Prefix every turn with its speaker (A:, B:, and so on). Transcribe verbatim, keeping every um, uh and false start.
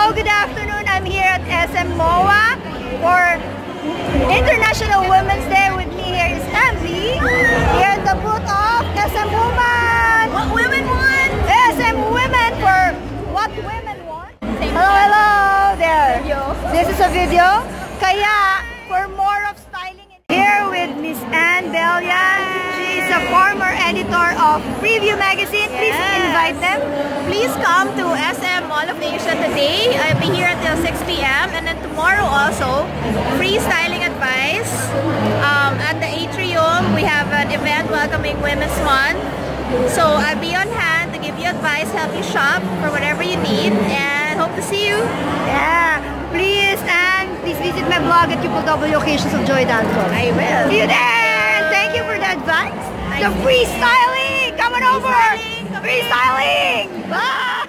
A: Hello, good afternoon. I'm here at S M M O A for International Women's Day. With me here is M V, here at the booth of S M Women.
B: What women want?
A: S M Women for what women want. Hello, hello there. This is a video. Kaya, for more of styling, here with Miss Ann Belian. She's a former editor of Preview Magazine. Please
B: Yes.
A: invite them.
B: Please come to S M Mall of Asia today. I'll be here until six p m and then tomorrow also, free styling advice. Um, at the Atrium, we have an event welcoming Women's Month. So I'll be on hand to give you advice, help you shop for whatever you need, and hope to see you.
A: Yeah, please, and please visit my blog at w w w dot occasions of joy dot com.
B: I will.
A: See you there! And thank you for the advice. The free styling! Coming over!
B: Styling, come
A: Free
B: in.
A: styling! Bye!